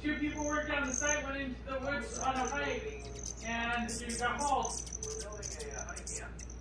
Two people worked on the site, went into the woods on a hike, and you got hauled. We're building a honey camp.